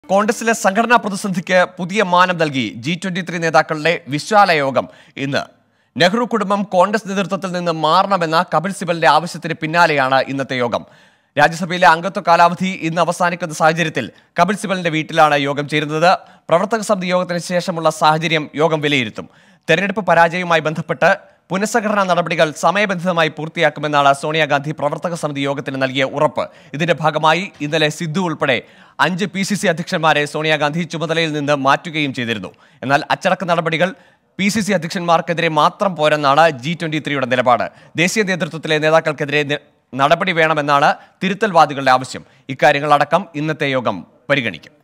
കോൺഗ്രസിലെ സംഘടനാ പ്രതിസന്ധിക്ക് പുതിയ മാനം നൽകി G23 നേതാക്കളുടെ വിശാല യോഗം ഇന്ന്. നെഹ്റു കുടുംബം കോൺഗ്രസ് നേതൃത്വത്തിൽ നിന്ന് മാറണമെന്ന കപിൽ സിബലിന്റെ ആവശ്യത്തിന് പിന്നാലെയാണ് ഇന്നത്തെ യോഗം. രാജ്യസഭയിലെ അംഗത്വ കാലാവധി ഇന്ന് അവസാനിക്കുന്ന സാഹചര്യത്തിൽ കപിൽ സിബലിന്റെ വീട്ടിലാണ് യോഗം ചേരുന്നത്. പ്രവർത്തക സമിതി യോഗത്തിന് ശേഷമുള്ള സാഹചര്യം യോഗം വിലയിരുത്തും. തെരഞ്ഞെടുപ്പ് പരാജയവുമായി ബന്ധപ്പെട്ട് പുനഃസംഘടനാ നടപടികൾ സമയബന്ധിതമായി പൂർത്തിയാക്കുമെന്നാണ് സോണിയാഗാന്ധി പ്രവർത്തക സമിതി യോഗത്തിന് നൽകിയ ഉറപ്പ്. ഇതിന്റെ ഭാഗമായി ഇന്നലെ സിദ്ധു ഉൾപ്പെടെ 5 PCC അധ്യക്ഷന്മാരെ സോണിയാഗാന്ധി ചുമതലയിൽ നിന്ന് മാറ്റുകയും ചെയ്തിരുന്നു. എന്നാൽ അച്ചടക്ക നടപടികൾ PCC അധ്യക്ഷന്മാർക്കെതിരെ മാത്രം പോരെന്നാണ് G23യുടെ നിലപാട്. ദേശീയ നേതൃത്വത്തിലെ നേതാക്കൾക്കെതിരെ നടപടി വേണമെന്നാണ് തിരുത്തൽവാദികളുടെ ആവശ്യം. ഇക്കാര്യങ്ങളടക്കം ഇന്നത്തെ യോഗം പരിഗണിക്കും.